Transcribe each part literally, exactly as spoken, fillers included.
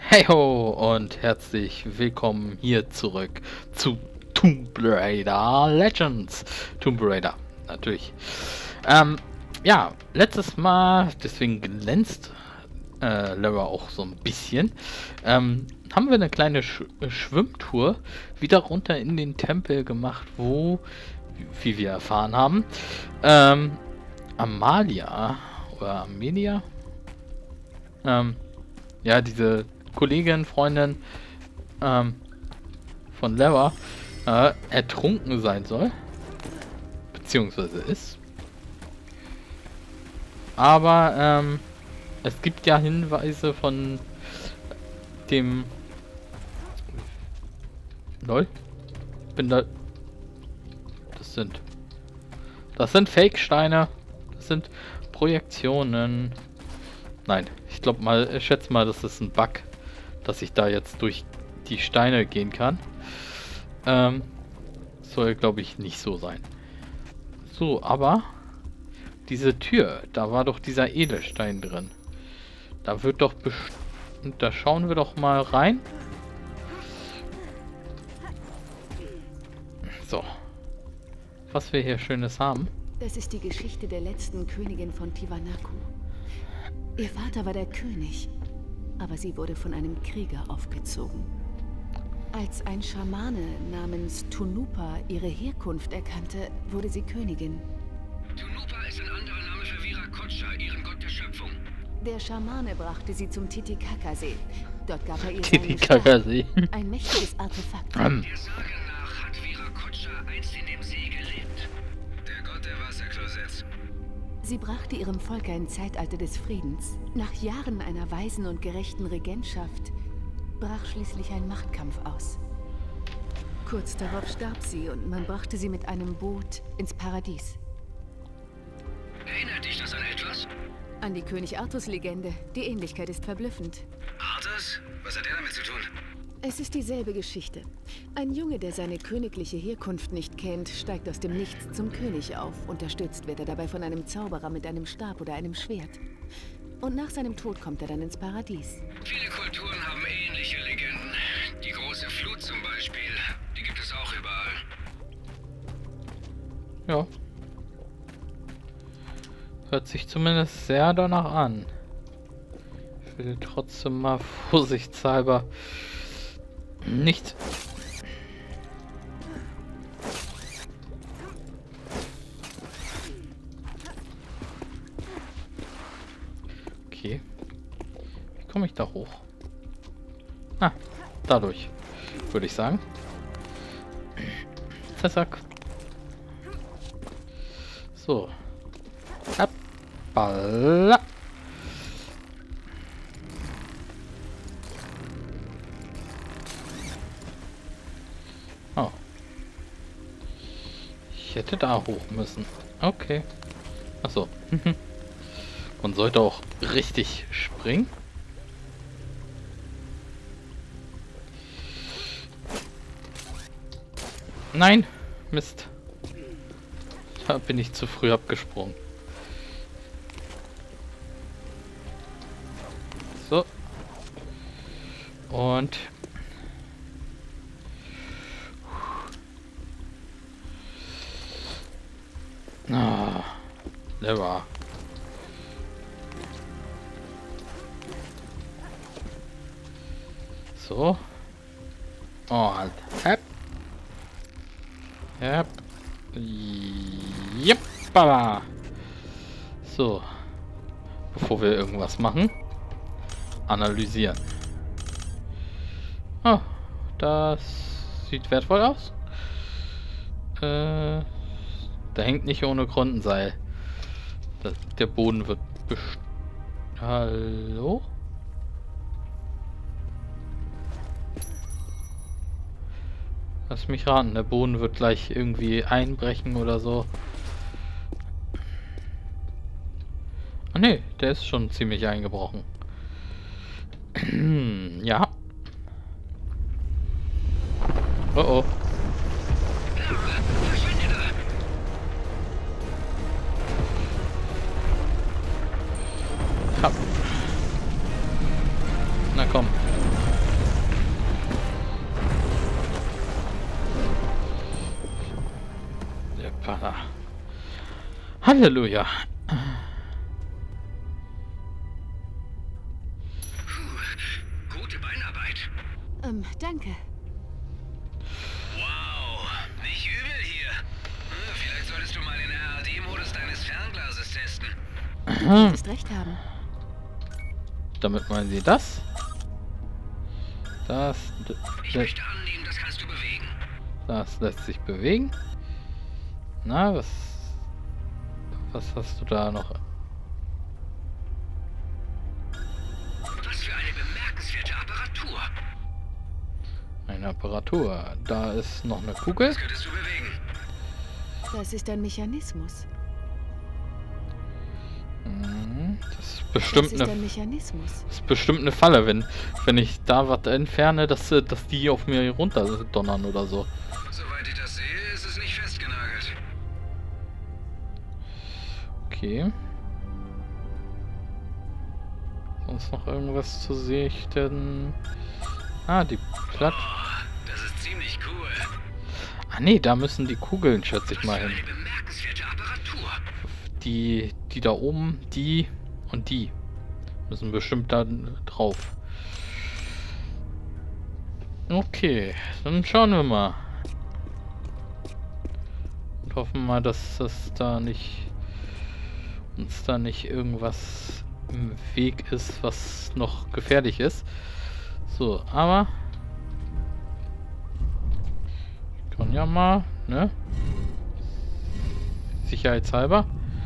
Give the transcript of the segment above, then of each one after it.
Hey ho und herzlich willkommen hier zurück zu Tomb Raider Legends. Tomb Raider, natürlich. Ähm, ja, letztes Mal, deswegen glänzt äh, Lara auch so ein bisschen, ähm, haben wir eine kleine Sch Schwimmtour wieder runter in den Tempel gemacht, wo, wie wir erfahren haben, ähm, Amalia oder Amelia, ähm, ja, diese Kollegin, Freundin ähm, von Lara äh, ertrunken sein soll. Beziehungsweise ist. Aber ähm, es gibt ja Hinweise von dem... Lol. Bin da... Das sind... Das sind Fake-Steine. Das sind Projektionen. Nein, ich glaube mal, ich schätze mal, das ist ein Bug, dass ich da jetzt durch die Steine gehen kann. Ähm, soll, glaube ich, nicht so sein. So, aber diese Tür, da war doch dieser Edelstein drin. Da wird doch bestimmt... Da schauen wir doch mal rein. So. Was wir hier Schönes haben. Das ist die Geschichte der letzten Königin von Tiwanaku. Ihr Vater war der König, aber sie wurde von einem Krieger aufgezogen. Als ein Schamane namens Tunupa ihre Herkunft erkannte, wurde sie Königin. Tunupa ist ein anderer Name für Viracocha, ihren Gott der Schöpfung. Der Schamane brachte sie zum Titicacasee. Dort gab er ihr seinen Titicacasee. Stab, ein mächtiges Artefakt. Der Sage nach hat Viracocha einst in dem See gelebt. Der Gott der Wasserklosets. Sie brachte ihrem Volk ein Zeitalter des Friedens. Nach Jahren einer weisen und gerechten Regentschaft brach schließlich ein Machtkampf aus. Kurz darauf starb sie und man brachte sie mit einem Boot ins Paradies. Erinnert dich das an etwas? An die König Artus-Legende. Die Ähnlichkeit ist verblüffend. Arthas? Was hat er damit zu tun? Es ist dieselbe Geschichte. Ein Junge, der seine königliche Herkunft nicht kennt, steigt aus dem Nichts zum König auf. Unterstützt wird er dabei von einem Zauberer mit einem Stab oder einem Schwert. Und nach seinem Tod kommt er dann ins Paradies. Viele Kulturen haben ähnliche Legenden. Die große Flut zum Beispiel. Die gibt es auch überall. Ja. Hört sich zumindest sehr danach an. Ich will trotzdem mal vorsichtshalber nicht... Okay. Wie komme ich da hoch? Ah, dadurch, würde ich sagen. Zack. So. Hoppala. Oh. Ich hätte da hoch müssen. Okay. Achso. Man sollte auch richtig springen. Nein! Mist. Da bin ich zu früh abgesprungen. So. Und... Ah, Lara. So. Und hepp. Hepp. Jeppa. So. Bevor wir irgendwas machen. Analysieren. Oh, das sieht wertvoll aus. Äh, da hängt nicht ohne Grund ein Seil. Das, der Boden wird best... Hallo? Lass mich raten, der Boden wird gleich irgendwie einbrechen oder so. Ah ne, der ist schon ziemlich eingebrochen. Ja. Oh oh. Ha. Na komm. Hoppala. Halleluja. Puh, gute Beinarbeit. Ähm, danke. Wow, nicht übel hier. Hm, vielleicht solltest du mal den R A D-Modus deines Fernglases testen. Du könntest recht haben. Damit meinen Sie das? Das, Ich möchte annehmen, das kannst du bewegen. das lässt sich bewegen. Na, was, was hast du da noch? Was für eine bemerkenswerte Apparatur. Eine Apparatur. Da ist noch eine Kugel. Das könntest du bewegen. Das ist ein Mechanismus. Mhm, das ist Das bestimmt ist eine, ein Mechanismus. das ist bestimmt eine Falle, wenn, wenn ich da was entferne, dass, äh, dass die auf mir runter donnern oder so. Soweit ich das sehe, ist es nicht festgenagelt. Okay. Sonst noch irgendwas zu sichten? Ah, die Platt. Oh, das ist ziemlich cool. Ah nee, da müssen die Kugeln, schätze ich Was mal für hin. eine bemerkenswerte Apparatur. Die, die da oben, die und die müssen bestimmt da drauf. Okay, dann schauen wir mal. Und hoffen mal, dass das da nicht uns da nicht irgendwas im Weg ist, was noch gefährlich ist. So, aber kann ja mal, ne? Sicherheitshalber.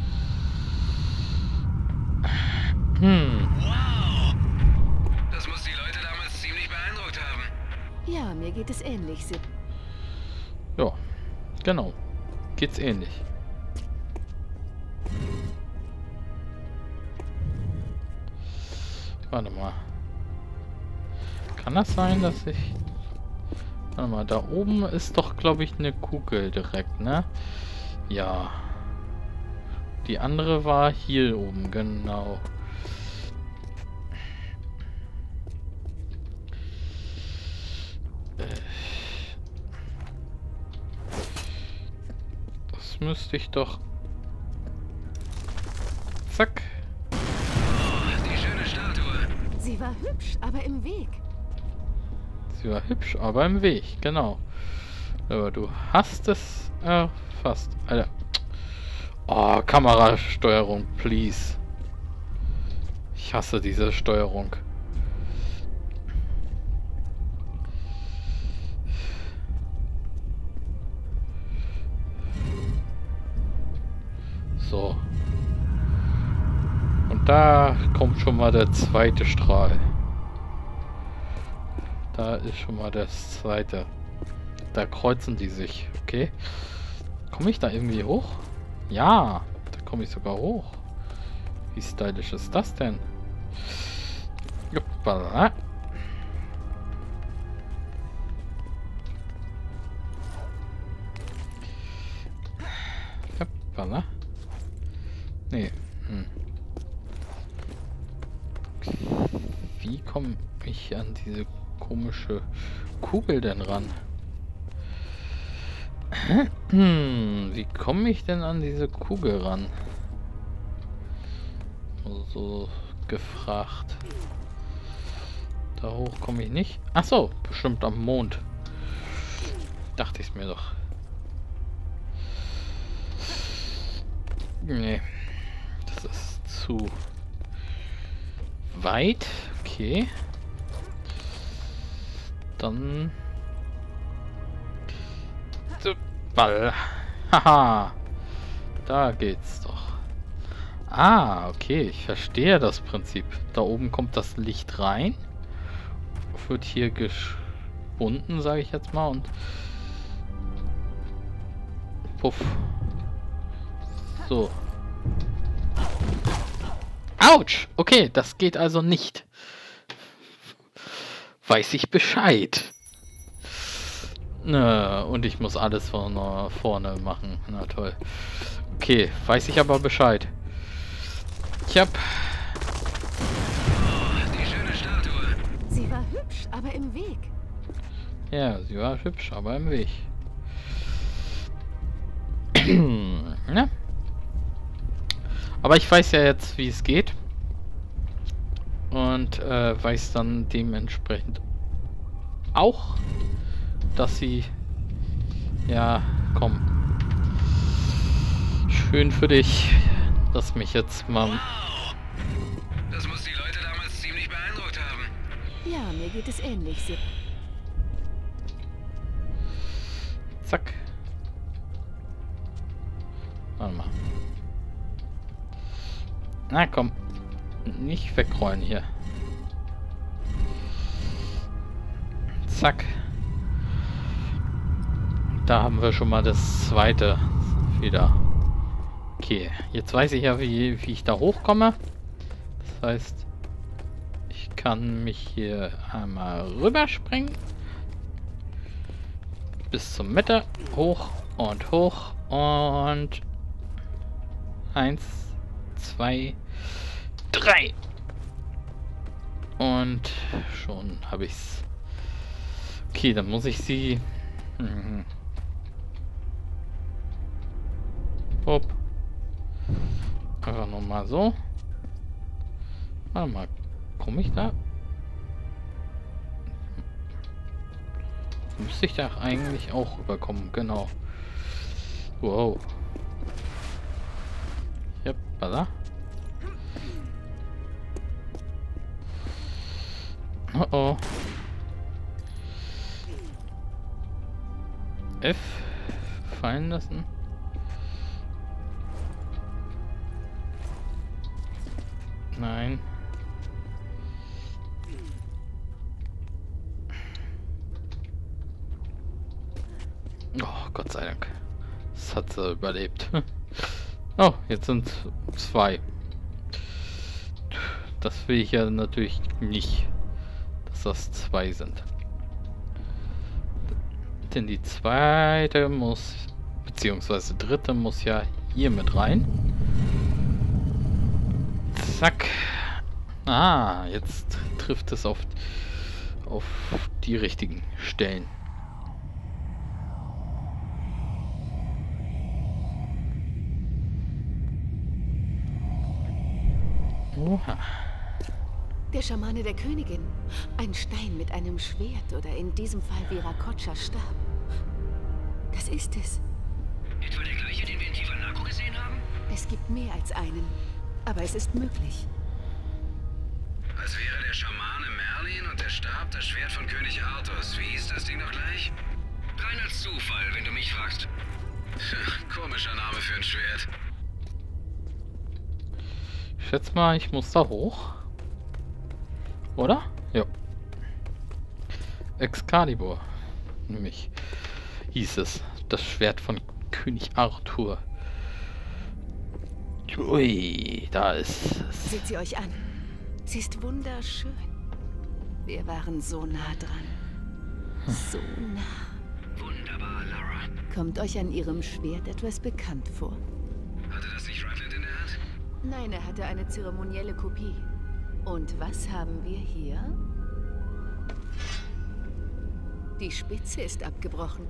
Hm. Wow! Das muss die Leute damals ziemlich beeindruckt haben. Ja, mir geht es ähnlich, Sid. Ja, genau. Geht's ähnlich. Warte mal. Kann das sein, dass ich... Warte mal, da oben ist doch, glaube ich, eine Kugel direkt, ne? Ja. Die andere war hier oben, genau. Das müsste ich doch... Zack. Oh, die schöne Statue. Sie war hübsch, aber im Weg. Sie war hübsch, aber im Weg, genau. Aber du hast es erfasst. Alter. Oh, Kamerasteuerung, please. Ich hasse diese Steuerung. So. Und da kommt schon mal der zweite Strahl. Da ist schon mal das zweite. Da kreuzen die sich, okay? Komme ich da irgendwie hoch? Ja, da komme ich sogar hoch. Wie stylisch ist das denn? Juppala. Juppala. Nee. Hm. Wie komme ich an diese komische Kugel denn ran? Hm, wie komme ich denn an diese Kugel ran? So gefragt. Da hoch komme ich nicht. Ach so, bestimmt am Mond. Dachte ich mir doch. Nee. Das ist zu weit. Okay. Dann... Ball. Haha. Da geht's doch. Ah, okay. Ich verstehe das Prinzip. Da oben kommt das Licht rein. Wird hier gebunden, sage ich jetzt mal. Und... Puff. So. Autsch! Okay, das geht also nicht. Weiß ich Bescheid. Nö, und ich muss alles von äh, vorne machen. Na toll. Okay, weiß ich aber Bescheid. Ich hab... Oh, die schöne Statue. Sie war hübsch, aber im Weg. Ja, sie war hübsch, aber im Weg. Ne? Aber ich weiß ja jetzt, wie es geht. Und äh, weiß dann dementsprechend auch, dass sie... Ja, komm. Schön für dich, dass mich jetzt mal... Wow! Das muss die Leute damals ziemlich beeindruckt haben. Ja, mir geht es ähnlich. Sie Zack. Warte mal. Na komm. Nicht wegrollen hier. Zack. Da haben wir schon mal das zweite wieder. Okay, jetzt weiß ich ja, wie, wie ich da hochkomme. Das heißt, ich kann mich hier einmal rüberspringen. Bis zur Mitte. Hoch und hoch. Und eins, zwei, drei. Und schon habe ich's. Okay, dann muss ich sie... Mhm. Hopp. Einfach nochmal so. Warte mal, komme ich da? Müsste ich da eigentlich auch rüberkommen, genau. Wow. Yep, da. Oh oh. F fallen lassen. Nein. Oh, Gott sei Dank. Das hat sie überlebt. Oh, jetzt sind zwei. Das will ich ja natürlich nicht, dass das zwei sind. Denn die zweite muss, beziehungsweise dritte muss ja hier mit rein. Zack. Ah, jetzt trifft es auf, auf die richtigen Stellen. Oha. Der Schamane der Königin. Ein Stein mit einem Schwert oder in diesem Fall Viracochas Stab. Das ist es. Etwa der gleiche, den wir in Tiwanaku gesehen haben? Es gibt mehr als einen. Aber es ist möglich. Als wäre der Schamane Merlin und der Stab das Schwert von König Arthurs. Wie hieß das Ding noch gleich? Reiner Zufall, wenn du mich fragst. Komischer Name für ein Schwert. Ich schätze mal, ich muss da hoch. Oder? Ja. Excalibur. Nämlich hieß es. Das Schwert von König Arthur. Ui, da ist es. Seht sie euch an. Sie ist wunderschön. Wir waren so nah dran. So nah. Wunderbar, Lara. Kommt euch an ihrem Schwert etwas bekannt vor? Hatte das nicht Rutland in der Hand? Nein, er hatte eine zeremonielle Kopie. Und was haben wir hier? Die Spitze ist abgebrochen.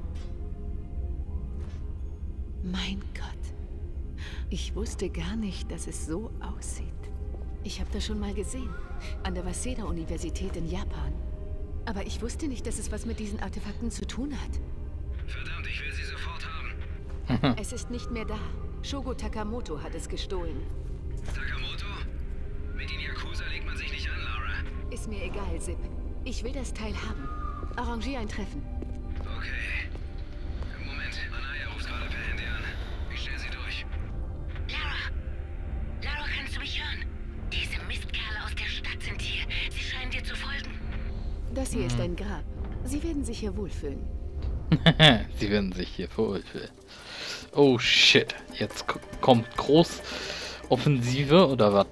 Mein Gott. Ich wusste gar nicht, dass es so aussieht. Ich habe das schon mal gesehen. An der Waseda-Universität in Japan. Aber ich wusste nicht, dass es was mit diesen Artefakten zu tun hat. Verdammt, ich will sie sofort haben. Es ist nicht mehr da. Shogo Takamoto hat es gestohlen. Takamoto? Mit den Yakuza legt man sich nicht an, Lara. Ist mir egal, Zip. Ich will das Teil haben. Arrangier ein Treffen. Okay. Moment, Anaya ruft gerade per Handy an. Ich stelle sie durch. Lara! Lara, kannst du mich hören? Diese Mistkerle aus der Stadt sind hier. Sie scheinen dir zu folgen. Das hier ist ein Grab. Sie werden sich hier wohlfühlen. Sie werden sich hier wohlfühlen. Oh shit. Jetzt kommt Großoffensive oder was?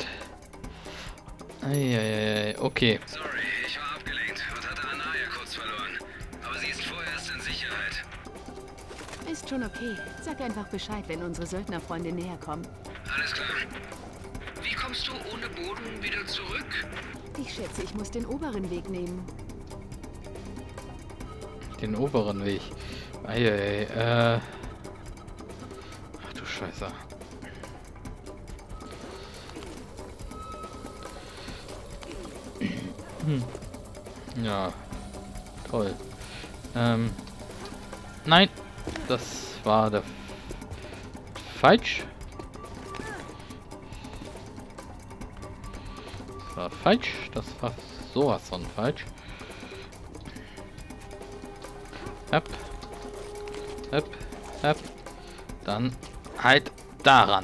Eieiei, okay. Sorry, ich war abgelenkt und hatte Anaya kurz verloren. Aber sie ist vorerst in Sicherheit. Ist schon okay. Sag einfach Bescheid, wenn unsere Söldnerfreunde näher kommen. Alles klar. Wie kommst du ohne Boden wieder zurück? Ich schätze, ich muss den oberen Weg nehmen. Den oberen Weg. Eieiei, äh. Scheiße. Hm. Ja, toll. Ähm, nein, das war der falsch. Das war falsch. Das war sowas von falsch. Hopp. Hopp. Hopp. Dann halt daran.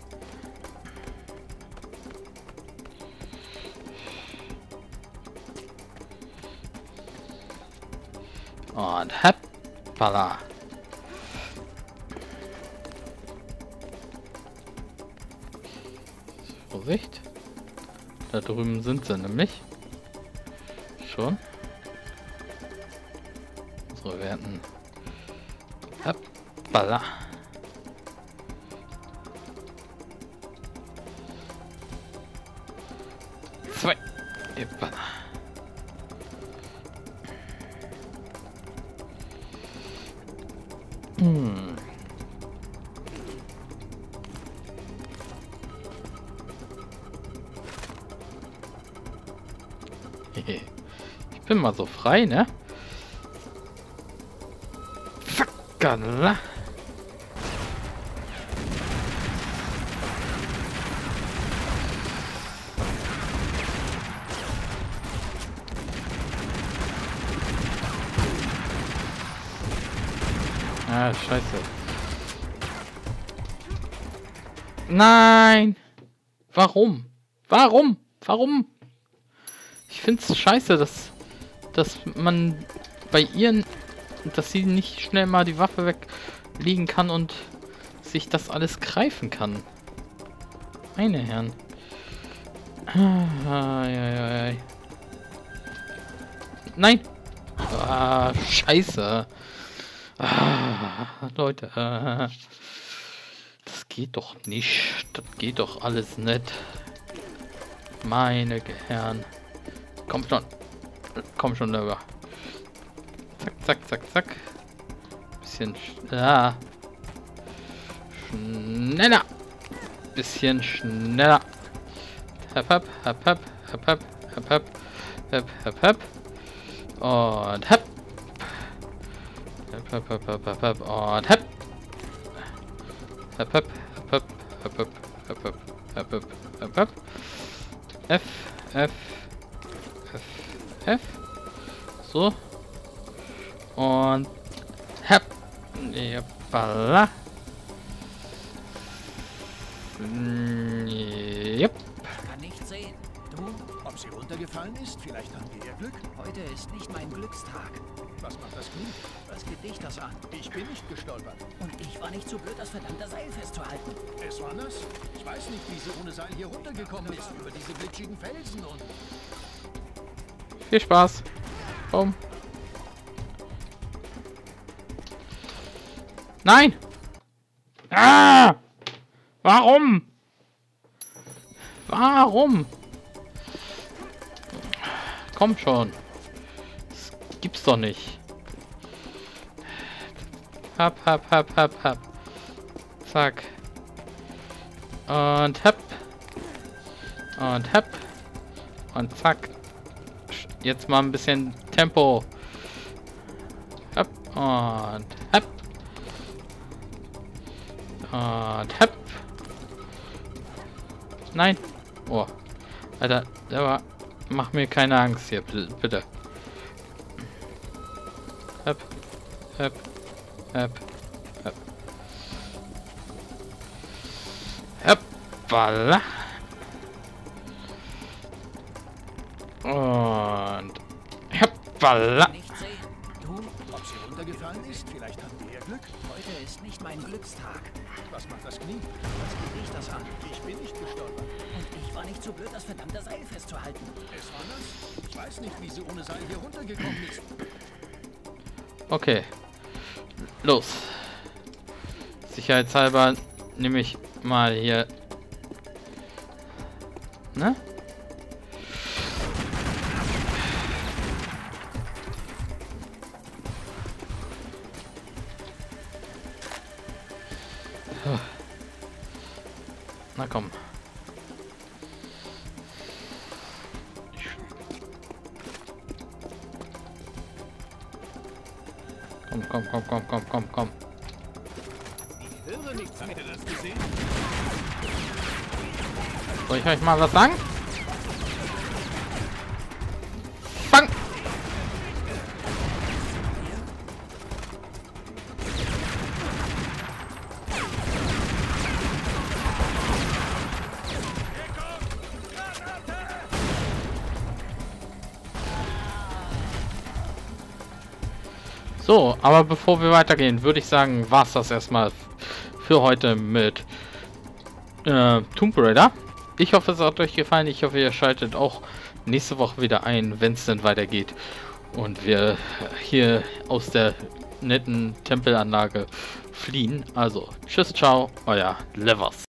Und hoppala. Vorsicht. Da drüben sind sie nämlich. Schon. So, wir hätten. Hoppala. Zwei. Hoppala. Hm. Ich bin mal so frei, ne? Fuckala. Ah, scheiße. Nein! Warum? Warum? Warum? Ich find's scheiße, dass, dass man bei ihren, dass sie nicht schnell mal die Waffe weglegen kann und sich das alles greifen kann. Meine Herren. Ah, ja, ja, ja. Nein! Ah, scheiße. Ah, Leute, äh, das geht doch nicht. Das geht doch alles nicht. Meine Herren. Komm schon. Komm schon rüber. Zack, zack, zack, zack. Bisschen schneller. Schneller. Bisschen schneller. Hep, hep, hep, hep, hep, hep, hep, hep, hep, hep, hep. Und hep. Hep, hep, hep, hep, hep, und hep. Hep, hep, hep, hep, hep, hep, hep, hep, hep, hep, hep. F, F, F, F. So. Und hep. Jepala. Jep. Kann nicht sehen. Du? Ob sie runtergefallen ist? Vielleicht haben wir ihr Glück. Heute ist nicht mein Glückstag. Was macht das Knie? Was geht dich das an? Ich bin nicht gestolpert. Und ich war nicht so blöd, das verdammte Seil festzuhalten. Es war nass. Ich weiß nicht, wie sie ohne Seil hier runtergekommen ist. Über diese glitschigen Felsen und... Viel Spaß. Boom. Nein! Ah! Warum? Warum? Komm schon. Das gibt's doch nicht. Hab, hab, hab, hab, hab. Zack. Und hab. Und hab. Und zack. Jetzt mal ein bisschen Tempo. Hab. Und hab. Und hab. Nein. Oh. Alter, der war... Mach mir keine Angst hier, bitte. Hab. Hab. Hab. Hab. Hoppala. Und hoppala. Nicht sehen. Du? Ob sie runtergefallen ist? Vielleicht haben wir ihr Glück. Heute ist nicht mein Glückstag. Was macht das Knie? Was geht dich das an? Ich bin nicht gestolpert. Und ich war nicht so blöd, das verdammte Seil festzuhalten. Es war nass. Ich weiß nicht, wie sie ohne Seil hier runtergekommen ist. Okay. Los. Sicherheitshalber nehme ich mal hier. Ne? Na komm. Komm, komm, komm, komm, komm, komm, komm. Ich höre nichts. Habt ihr das gesehen? Soll ich euch mal was sagen? Bang! So, aber bevor wir weitergehen, würde ich sagen, war es das erstmal für heute mit äh, Tomb Raider. Ich hoffe, es hat euch gefallen. Ich hoffe, ihr schaltet auch nächste Woche wieder ein, wenn es denn weitergeht. Und wir hier aus der netten Tempelanlage fliehen. Also, tschüss, ciao, euer Levers.